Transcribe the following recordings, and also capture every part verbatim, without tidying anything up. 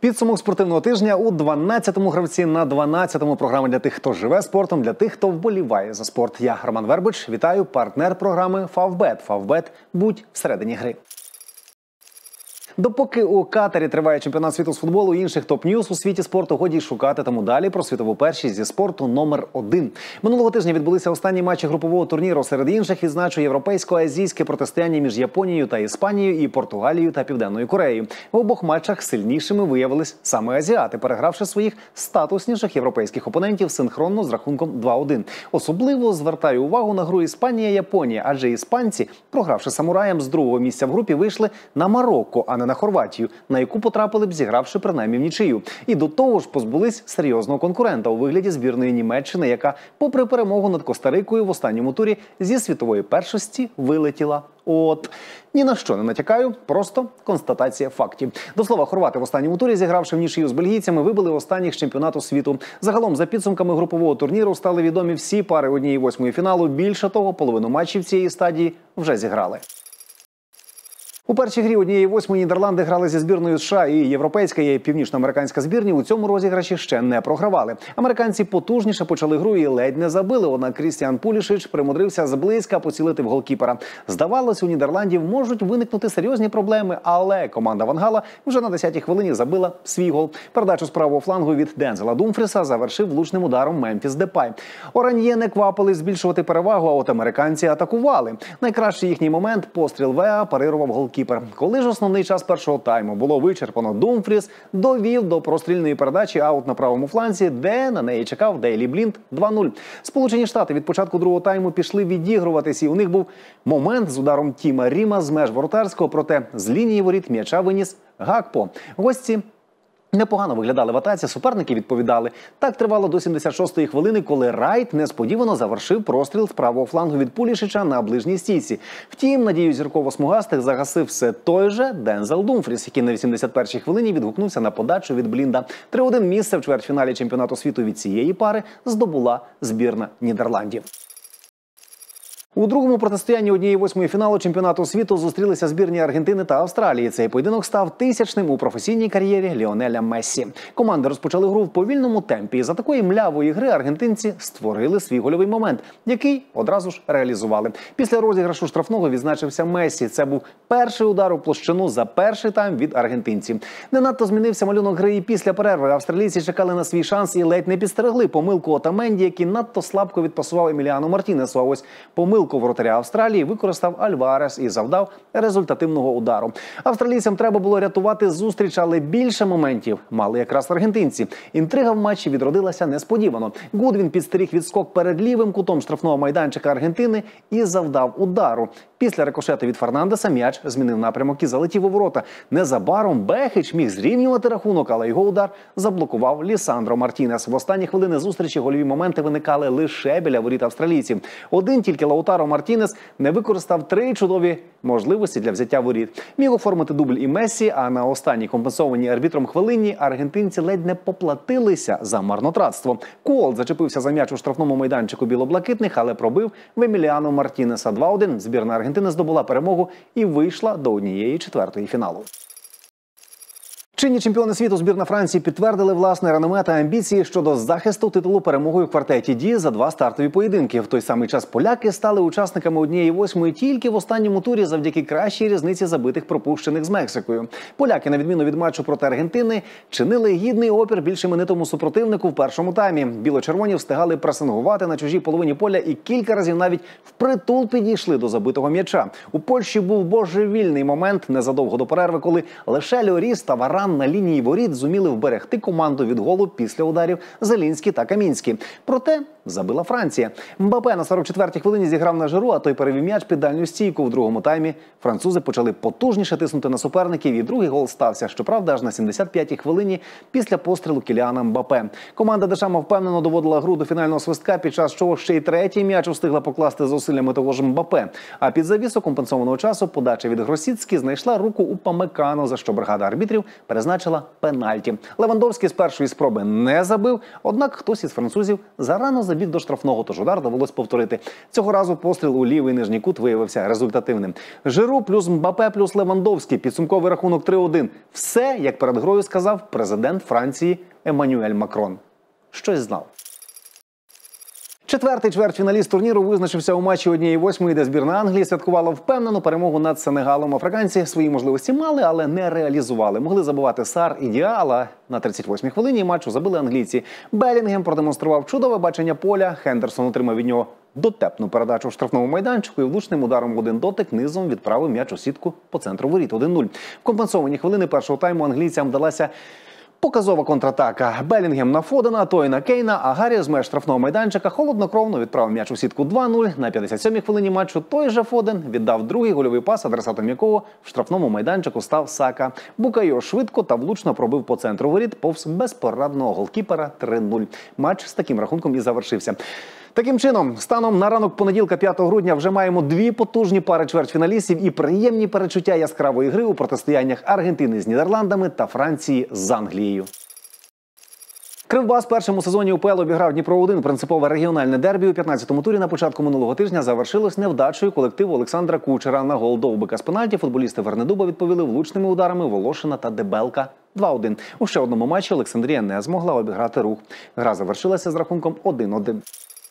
Підсумок спортивного тижня у дванадцятому гравці на дванадцятому. Програма для тих, хто живе спортом, для тих, хто вболіває за спорт. Я Роман Вербич. Вітаю, партнер програми Фавбет. Фавбет – будь всередині гри. Допоки у Катарі триває чемпіонат світу з футболу, інших топ-ньюз у світі спорту годі шукати, тому далі про світову першість зі спорту номер один. Минулого тижня відбулися останні матчі групового турніру. Серед інших відзначу європейсько-азійське протистояння між Японією та Іспанією і Португалією та Південною Кореєю. В обох матчах сильнішими виявились саме азіати, перегравши своїх статусніших європейських опонентів синхронно з рахунком два один. Особливо звертаю увагу на гру Іспанія-Японія, адже іспанці, програвши самураям з другого місця в групі, вийшли на Марокко, а не на Хорватію, на яку потрапили б, зігравши принаймні в нічию. І до того ж позбулись серйозного конкурента у вигляді збірної Німеччини, яка, попри перемогу над Коста-Рикою в останньому турі, зі світової першості вилетіла. От. Ні на що не натякаю, просто констатація фактів. До слова, хорвати в останньому турі, зігравши в нічию з бельгійцями, вибили останніх з чемпіонату світу. Загалом, за підсумками групового турніру, стали відомі всі пари однієї восьмої фіналу. Більше того, половину матчів цієї стадії вже зіграли. У першій грі однієї восьмої Нідерланди грали зі збірною США, і європейська і північноамериканська збірні у цьому розіграші ще не програвали. Американці потужніше почали гру і ледь не забили, однак Крістіан Пулішич примудрився зблизька поцілити в голкіпера. Здавалось, у Нідерландів можуть виникнути серйозні проблеми, але команда Ван Гала вже на десятій хвилині забила свій гол. Передачу з правого флангу від Дензела Думфріса завершив влучним ударом Мемфіс Депай. Оран'є не квапили збільшувати перевагу, а от американці атакували. Найкращий їхній момент – постріл Веа парирував голкіпер. Коли ж основний час першого тайму було вичерпано, Думфріс довів до прострільної передачі аут на правому фланзі, де на неї чекав Дейлі Блінд два нуль. Сполучені Штати від початку другого тайму пішли відігруватись, і у них був момент з ударом Тіма Ріма з меж воротарського, проте з лінії воріт м'яча виніс Гакпо. Гості непогано виглядали в атаці, суперники відповідали. Так тривало до сімдесят шостої хвилини, коли Райт несподівано завершив простріл з правого флангу від Пулішича на ближній стійці. Втім, надію зірково-смугастих загасив все той же Дензел Думфріс, який на вісімдесят першій хвилині відгукнувся на подачу від Блінда. три один місце в чвертьфіналі чемпіонату світу від цієї пари здобула збірна Нідерландів. У другому протистоянні однієї восьмої фіналу чемпіонату світу зустрілися збірні Аргентини та Австралії. Цей поєдинок став тисячним у професійній кар'єрі Ліонеля Мессі. Команди розпочали гру в повільному темпі, і за такої млявої гри аргентинці створили свій гольовий момент, який одразу ж реалізували. Після розіграшу штрафного відзначився Мессі. Це був перший удар у площину за перший тайм від аргентинців. Не надто змінився малюнок гри і після перерви. Австралійці чекали на свій шанс і ледь не підстерегли помилку Отаменді, який надто слабко відпасував Еміліану Мартінесу. А ось помилку Помилку воротаря Австралії використав Альварес і завдав результативного удару. Австралійцям треба було рятувати зустріч, але більше моментів мали якраз аргентинці. Інтрига в матчі відродилася несподівано. Гудвін підстеріг відскок перед лівим кутом штрафного майданчика Аргентини і завдав удару. Після рикошету від Фернандеса м'яч змінив напрямок і залетів у ворота. Незабаром Бехич міг зрівнювати рахунок, але його удар заблокував Лісандро Мартінес. В останні хвилини зустрічі гольові моменти виникали лише біля воріт австралійців. Один тільки Лаутаро Мартінес не використав три чудові можливості для взяття воріт. Міг оформити дубль і Мессі, а на останній компенсованій арбітром хвилині аргентинці ледь не поплатилися за марнотратство. Куолт зачепився за м'яч у штрафному майданчику білоблакитних, але пробив в Еміліану Мартінеса. два один. Збірна Аргентини здобула перемогу і вийшла до однієї четвертої фіналу. Чинні чемпіони світу збірна Франції підтвердили власне реноме та амбіції щодо захисту титулу перемогою в квартеті Ді за два стартові поєдинки. В той самий час поляки стали учасниками однієї восьмої тільки в останньому турі завдяки кращій різниці забитих пропущених з Мексикою. Поляки, на відміну від матчу проти Аргентини, чинили гідний опір більш іменитому супротивнику в першому таймі. Біло-червоні встигали пресингувати на чужій половині поля і кілька разів навіть впритул підійшли до забитого м'яча. У Польщі був божевільний момент незадовго до перерви, коли лише Льоріс та Варан на лінії воріт зуміли вберегти команду від голу після ударів Зелінський та Камінський. Проте забила Франція. Мбапе на сорок четвертій хвилині зіграв на Жиру, а той перевів м'яч під дальню стійку. В другому таймі французи почали потужніше тиснути на суперників, і другий гол стався, щоправда, аж на сімдесят п'ятій хвилині після пострілу Кіліана Мбапе. Команда Дешама впевнено доводила гру до фінального свистка, під час чого ще й третій м'яч встигла покласти зусиллями того ж Мбапе. А під завісу компенсованого часу подача від Гросіцькі знайшла руку у Памекано, за що бригада арбітрів призначила пенальті. Левандовський з першої спроби не забив, однак хтось із французів зарано забіг до штрафного, тож удар довелось повторити. Цього разу постріл у лівий нижній кут виявився результативним. Жиру плюс Мбапе плюс Левандовський. Підсумковий рахунок три один. Все, як перед грою сказав президент Франції Еммануель Макрон. Щось знав. Четвертий чвертьфіналіст турніру визначився у матчі однієї восьмої, де збірна Англії святкувала впевнену перемогу над Сенегалом. Африканці свої можливості мали, але не реалізували. Могли забивати Сар і Діал, а на тридцять восьмій хвилині матчу забили англійці. Белінгем продемонстрував чудове бачення поля. Хендерсон отримав від нього дотепну передачу в штрафному майданчику і влучним ударом в один дотик низом відправив м'яч у сітку по центру воріт один нуль. В компенсовані хвилини першого тайму англійцям вдалася показова контратака. Белінгем на Фодена, той на Кейна, а Гаррі з меж штрафного майданчика холоднокровно відправив м'яч у сітку два нуль. На п'ятдесят сьомій хвилині матчу той же Фоден віддав другий гольовий пас, адресатом якого в штрафному майданчику став Сака. Букайо швидко та влучно пробив по центру воріт повз безпорадного голкіпера три нуль. Матч з таким рахунком і завершився. Таким чином, станом на ранок понеділка п'ятого грудня вже маємо дві потужні пари чвертьфіналістів і приємні перечуття яскравої гри у протистояннях Аргентини з Нідерландами та Франції з Англією. Кривбас в першому сезоні УПЛ обіграв Дніпро один. Принципове регіональне дербі у п'ятнадцятому турі на початку минулого тижня завершилось невдачею колективу Олександра Кучера. На гол Довбика з пенальті футболісти Вернедуба відповіли влучними ударами Волошина та Дебелка два один. У ще одному матчі Олександрія не змогла обіграти Рух. Гра завершилася з рахунком один один.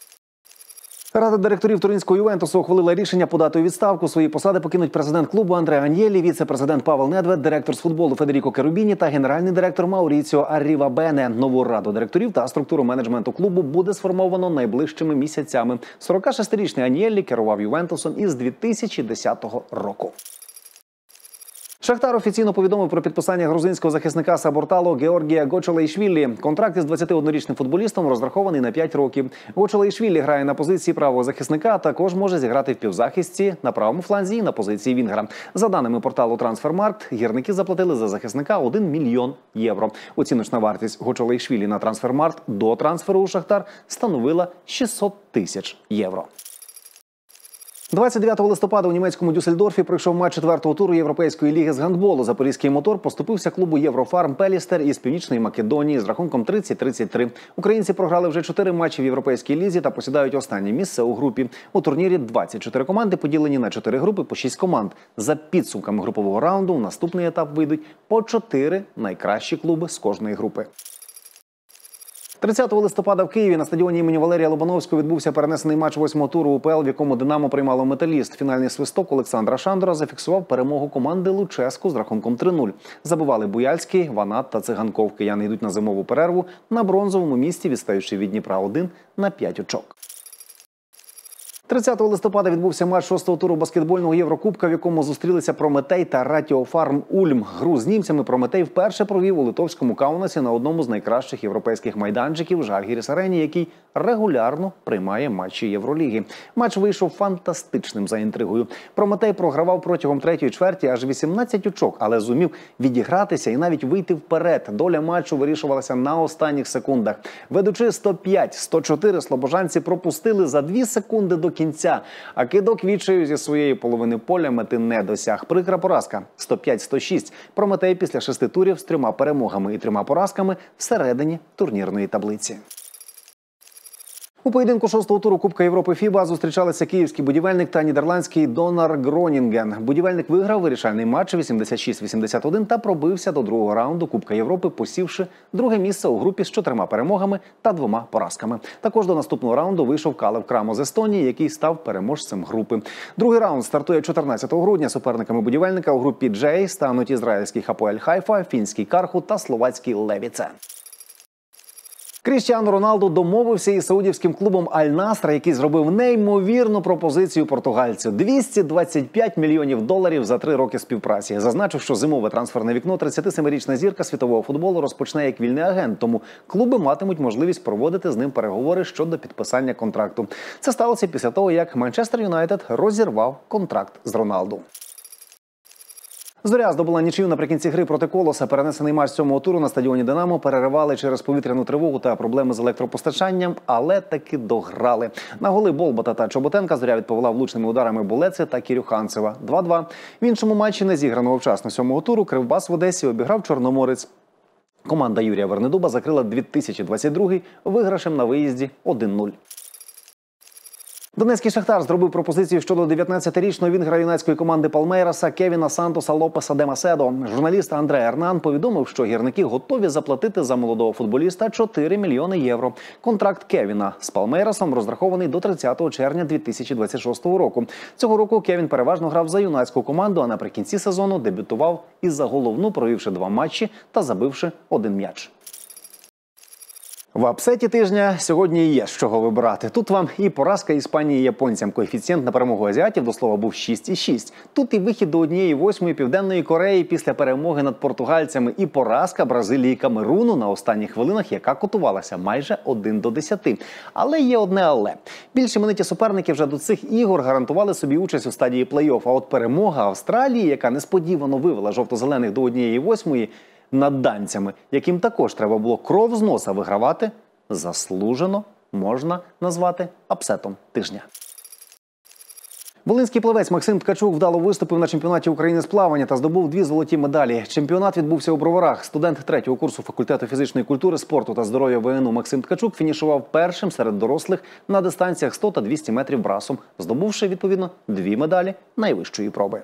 Рада директорів туринського Ювентусу ухвалила рішення подати у відставку. Свої посади покинуть президент клубу Андреа Аньєлі, віце-президент Павел Недвед, директор з футболу Федеріко Керубіні та генеральний директор Мауріціо Аррівабене. Нову раду директорів та структуру менеджменту клубу буде сформовано найближчими місяцями. сорокашестирічний Аньєлі керував Ювентусом із дві тисячі десятого року. Шахтар офіційно повідомив про підписання грузинського захисника Сабортало Георгія Гочолейшвілі. Контракт із двадцятиоднорічним футболістом розрахований на п'ять років. Гочолейшвілі грає на позиції правого захисника, а також може зіграти в півзахисті на правому фланзі і на позиції вінгера. За даними порталу Трансфермаркт, гірники заплатили за захисника один мільйон євро. Оціночна вартість Гочолейшвілі на Трансфермаркт до трансферу у Шахтар становила шістсот тисяч євро. двадцять дев'ятого листопада у німецькому Дюссельдорфі пройшов матч четвертого туру Європейської ліги з гандболу. Запорізький мотор поступився клубу Єврофарм Пелістер із Північної Македонії з рахунком тридцять тридцять три. Українці програли вже чотири матчі в Європейській лізі та посідають останнє місце у групі. У турнірі двадцять чотири команди поділені на чотири групи по шість команд. За підсумками групового раунду в наступний етап вийдуть по чотири найкращі клуби з кожної групи. тридцятого листопада в Києві на стадіоні імені Валерія Лобановського відбувся перенесений матч восьмого туру УПЛ, в якому «Динамо» приймало «Металіст». Фінальний свисток Олександра Шандора зафіксував перемогу команди «Луческу» з рахунком три нуль. Забивали Буяльський, Ванат та Циганков. Кияни йдуть на зимову перерву на бронзовому місці, відстаючи від Дніпра один на п'ять очок. тридцятого листопада відбувся матч шостого туру баскетбольного Єврокубка, в якому зустрілися Прометей та Ратіофарм Ульм. Гру з німцями Прометей вперше провів у литовському Каунасі на одному з найкращих європейських майданчиків Жальгіріс-Арені, який регулярно приймає матчі Євроліги. Матч вийшов фантастичним за інтригою. Прометей програвав протягом третьої чверті аж вісімнадцять очок, але зумів відігратися і навіть вийти вперед. Доля матчу вирішувалася на останніх секундах. Ведучи сто п'ять сто чотири, слобожанці пропустили за дві секунди до кінця, а кидок відчаю зі своєї половини поля мети не досяг. Прикра поразка сто п'ять сто шість. Прометей після шести турів з трьома перемогами і трьома поразками всередині турнірної таблиці. У поєдинку шостого туру Кубка Європи ФІБА зустрічалися київський «Будівельник» та нідерландський «Донар Гронінген». «Будівельник» виграв вирішальний матч вісімдесят шість вісімдесят один та пробився до другого раунду Кубка Європи, посівши друге місце у групі з чотирма перемогами та двома поразками. Також до наступного раунду вийшов Калев Крамо з Естонії, який став переможцем групи. Другий раунд стартує чотирнадцятого грудня. Суперниками «Будівельника» у групі «Джей» стануть ізраїльський «Хапоель Хайфа», фінський «Карху» та словацький «Левіце». Кріштіану Роналду домовився із саудівським клубом Аль-Наср, який зробив неймовірну пропозицію португальцю – двісті двадцять п'ять мільйонів доларів за три роки співпраці. Зазначив, що зимове трансферне вікно тридцятисемирічна зірка світового футболу розпочне як вільний агент, тому клуби матимуть можливість проводити з ним переговори щодо підписання контракту. Це сталося після того, як Манчестер Юнайтед розірвав контракт з Роналду. Зоря здобула нічию наприкінці гри проти Колоса. Перенесений матч сьомого туру на стадіоні «Динамо» переривали через повітряну тривогу та проблеми з електропостачанням, але таки дограли. На голи Болбота та Чоботенка Зоря відповіла влучними ударами Булеці та Кірюханцева два два. В іншому матчі, не зіграного вчасно сьомого туру, Кривбас в Одесі обіграв Чорноморець Команда Юрія Вернедуба закрила дві тисячі двадцять другий виграшем на виїзді один нуль. Донецький «Шахтар» зробив пропозицію щодо дев'ятнадцятирічного вінгера юнацької команди Палмейраса Кевіна Сантоса Лопеса де Маседо. Журналіст Андре Ернан повідомив, що гірники готові заплатити за молодого футболіста чотири мільйони євро. Контракт Кевіна з Палмейрасом розрахований до тридцятого червня дві тисячі двадцять шостого року. Цього року Кевін переважно грав за юнацьку команду, а наприкінці сезону дебютував із за головну, провівши два матчі та забивши один м'яч. В апсеті тижня сьогодні є з чого вибирати. Тут вам і поразка Іспанії японцям. Коефіцієнт на перемогу азіатів, до слова, був шість цілих шість. Тут і вихід до однієї восьмої Південної Кореї після перемоги над португальцями, і поразка Бразилії Камеруну на останніх хвилинах, яка котувалася майже один до десяти. Але є одне але. Більш імениті суперники вже до цих ігор гарантували собі участь у стадії плей-офф. А от перемога Австралії, яка несподівано вивела жовто-зелених до однієї восьмої, над данцями, яким також треба було кров з носа вигравати, заслужено можна назвати апсетом тижня. Волинський плавець Максим Ткачук вдало виступив на чемпіонаті України з плавання та здобув дві золоті медалі. Чемпіонат відбувся у Броварах. Студент третього курсу факультету фізичної культури, спорту та здоров'я ВНУ Максим Ткачук фінішував першим серед дорослих на дистанціях сто та двісті метрів брасом, здобувши, відповідно, дві медалі найвищої проби.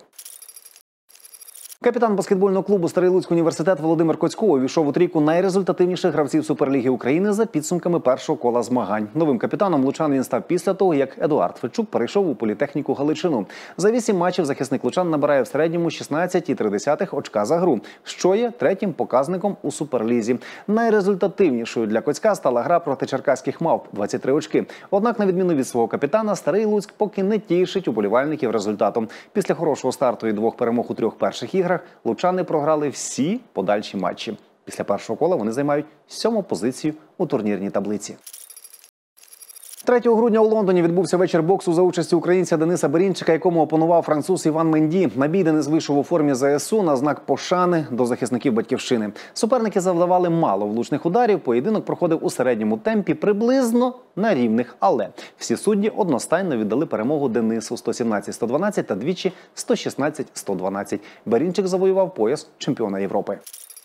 Капітан баскетбольного клубу «Старий Луцький університет» Володимир Коцько увійшов у трійку найрезультативніших гравців Суперліги України за підсумками першого кола змагань. Новим капітаном лучан він став після того, як Едуард Федчук перейшов у політехніку Галичину. За вісім матчів захисник лучан набирає в середньому шістнадцять цілих три десятих очка за гру, що є третім показником у Суперлізі. Найрезультативнішою для Коцька стала гра проти черкаських мавп – двадцять три очки. Однак, на відміну від свого капітана, Старий Луцьк поки не тішить уболівальників результатом. Після хорошого старту і двох перемог у трьох перших іграх лучани програли всі подальші матчі. Після першого кола вони займають сьому позицію у турнірній таблиці. третього грудня у Лондоні відбувся вечір боксу за участі українця Дениса Берінчика, якому опонував француз Іван Менді. На бій Денис вийшов у формі ЗСУ на знак пошани до захисників батьківщини. Суперники завдавали мало влучних ударів, поєдинок проходив у середньому темпі приблизно на рівних. Але всі судді одностайно віддали перемогу Денису сто сімнадцять сто дванадцять та двічі сто шістнадцять сто дванадцять. Берінчик завоював пояс чемпіона Європи.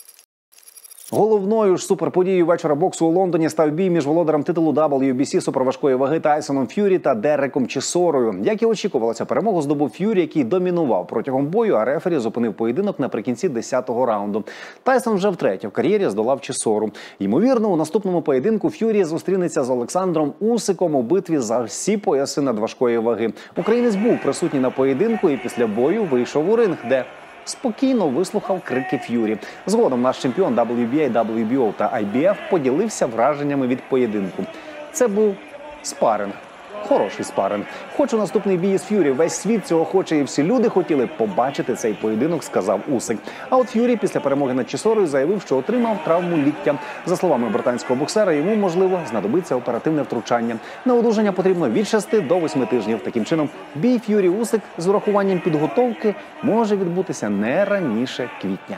Головною ж суперподією вечора боксу у Лондоні став бій між володарем титулу дабл ю бі сі суперважкої ваги Тайсоном Ф'юрі та Дереком Чісорою. Як і очікувалося, перемогу здобув Ф'юрі, який домінував протягом бою, а рефері зупинив поєдинок наприкінці десятого раунду. Тайсон вже втретє в кар'єрі здолав Чісору. Ймовірно, у наступному поєдинку Ф'юрі зустрінеться з Олександром Усиком у битві за всі пояси надважкої ваги. Українець був присутній на поєдинку і після бою вийшов у ринг, де спокійно вислухав крики Ф'юрі. Згодом наш чемпіон дабл ю бі ей, дабл ю бі о та ай бі еф поділився враженнями від поєдинку. Це був спаринг. Хороший спаринг. Хочу наступний бій із Ф'юрі. Весь світ цього хоче і всі люди хотіли побачити цей поєдинок, сказав Усик. А от Ф'юрі після перемоги над Чісорою заявив, що отримав травму ліктя. За словами британського боксера, йому, можливо, знадобиться оперативне втручання. На одужання потрібно від шести до восьми тижнів. Таким чином, бій Ф'юрі-Усик з урахуванням підготовки може відбутися не раніше квітня.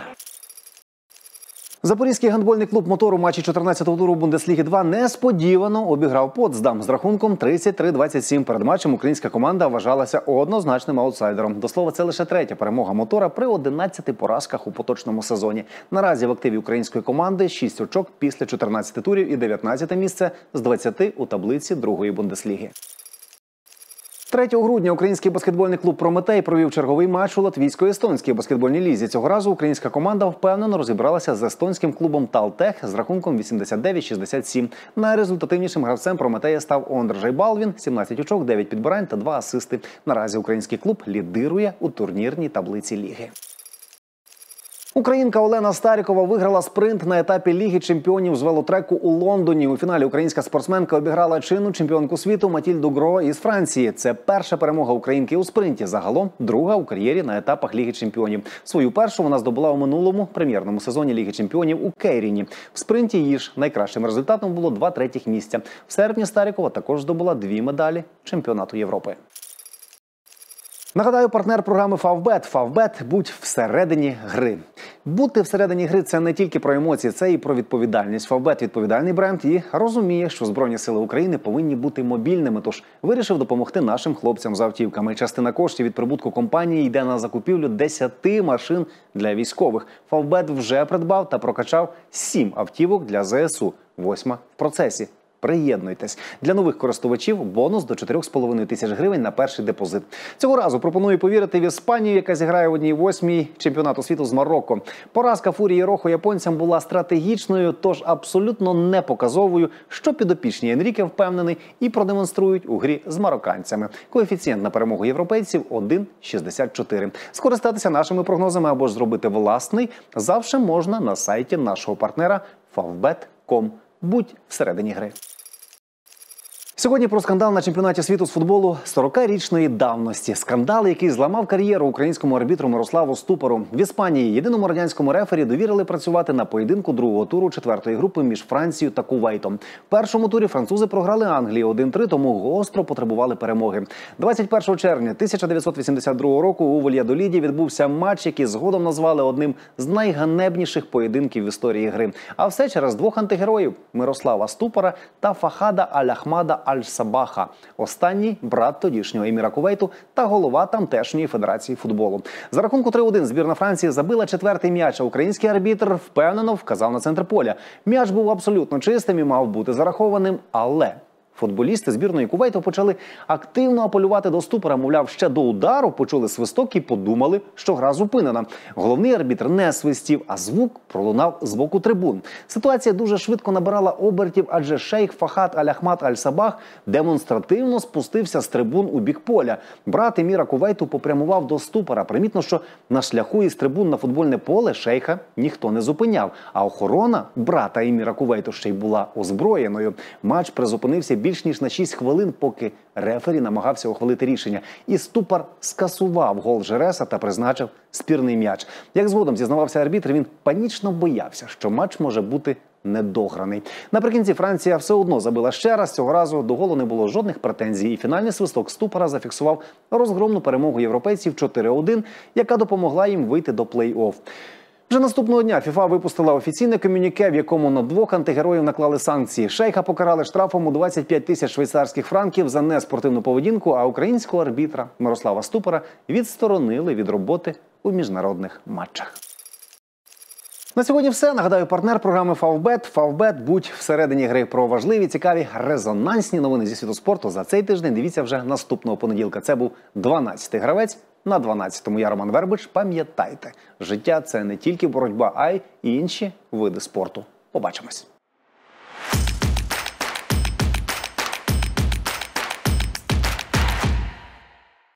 Запорізький гандбольний клуб «Мотор» у матчі чотирнадцятого туру Бундесліги два несподівано обіграв Потсдам з рахунком тридцять три двадцять сім. Перед матчем українська команда вважалася однозначним аутсайдером. До слова, це лише третя перемога «Мотора» при одинадцяти поразках у поточному сезоні. Наразі в активі української команди шість очок після чотирнадцяти турів і дев'ятнадцяте місце з двадцяти у таблиці другої Бундесліги. третього грудня український баскетбольний клуб «Прометей» провів черговий матч у латвійсько-естонській баскетбольній лізі. Цього разу українська команда впевнено розібралася з естонським клубом «Талтех» з рахунком вісімдесят дев'ять шістдесят сім. Найрезультативнішим гравцем «Прометея» став Ондржей Балвін – сімнадцять очок, дев'ять підбирань та два асисти. Наразі український клуб лідирує у турнірній таблиці ліги. Українка Олена Старікова виграла спринт на етапі Ліги чемпіонів з велотреку у Лондоні. У фіналі українська спортсменка обіграла чинну чемпіонку світу Матільду Гро із Франції. Це перша перемога українки у спринті. Загалом друга у кар'єрі на етапах Ліги чемпіонів. Свою першу вона здобула у минулому прем'єрному сезоні Ліги чемпіонів у Кейріні. В спринті її ж найкращим результатом було два третіх місця. В серпні Старікова також здобула дві медалі чемпіонату Європи. Нагадаю, партнер програми Фавбет. Фавбет – будь всередині гри. Бути всередині гри – це не тільки про емоції, це і про відповідальність. Фавбет – відповідальний бренд і розуміє, що Збройні сили України повинні бути мобільними, тож вирішив допомогти нашим хлопцям з автівками. Частина коштів від прибутку компанії йде на закупівлю десяти машин для військових. Фавбет вже придбав та прокачав сім автівок для зе ес у, восьма в процесі. Приєднуйтесь. Для нових користувачів бонус до чотирьох з половиною тисяч гривень на перший депозит. Цього разу пропоную повірити в Іспанію, яка зіграє в одній восьмій чемпіонату світу з Марокко. Поразка Фурії Рохо японцям була стратегічною, тож абсолютно не показовою, що підопічні Енріке впевнений і продемонструють у грі з марокканцями. Коефіцієнт на перемогу європейців – один цілих шістдесят чотири. Скористатися нашими прогнозами або ж зробити власний завжди можна на сайті нашого партнера фавбет крапка ком. Будь всередині гри. Сьогодні про скандал на чемпіонаті світу з футболу сорокарічної давності. Скандал, який зламав кар'єру українському арбітру Мирославу Ступару. В Іспанії єдиному радянському рефері довірили працювати на поєдинку другого туру четвертої групи між Францією та Кувейтом. В першому турі французи програли Англії один три, тому гостро потребували перемоги. двадцять першого червня тисяча дев'ятсот вісімдесят другого року у Вальядоліді відбувся матч, який згодом назвали одним з найганебніших поєдинків в історії гри. А все через двох антигероїв – Мирослава Ступара та Фахада Аль-Ахмада Аль-Сабаха. Останній – брат тодішнього еміра Кувейту та голова тамтешньої федерації футболу. За рахунку три один збірна Франції забила четвертий м'яч, а український арбітр впевнено вказав на центр поля. М'яч був абсолютно чистим і мав бути зарахованим, але футболісти збірної Кувейту почали активно апелювати до Ступара. Мовляв, ще до удару почули свисток і подумали, що гра зупинена. Головний арбітр не свистів, а звук пролунав з боку трибун. Ситуація дуже швидко набирала обертів, адже шейх Фахад Аль-Ахмад Аль-Сабах демонстративно спустився з трибун у бік поля. Брат еміра Кувейту попрямував до Ступара. Примітно, що на шляху із трибун на футбольне поле шейха ніхто не зупиняв. А охорона брата еміра Кувейту ще й була озброєною. Матч призупинився більш ніж на шість хвилин, поки рефері намагався ухвалити рішення. І Ступар скасував гол Жереса та призначив спірний м'яч. Як згодом зізнавався арбітр, він панічно боявся, що матч може бути недограний. Наприкінці Франція все одно забила ще раз. Цього разу до голу не було жодних претензій. І фінальний свисток Ступара зафіксував розгромну перемогу європейців чотири один, яка допомогла їм вийти до плей-офф. Вже наступного дня ФІФА випустила офіційне комюніке, в якому на двох антигероїв наклали санкції. Шейха покарали штрафом у двадцять п'ять тисяч швейцарських франків за неспортивну поведінку, а українського арбітра Мирослава Ступара відсторонили від роботи у міжнародних матчах. На сьогодні все. Нагадаю, партнер програми Фавбет. Фавбет – будь всередині гри. Про важливі, цікаві, резонансні новини зі світу спорту за цей тиждень дивіться вже наступного понеділка. Це був дванадцятий гравець на дванадцятому. Я Роман Вербич. Пам'ятайте, життя – це не тільки боротьба, а й інші види спорту. Побачимось.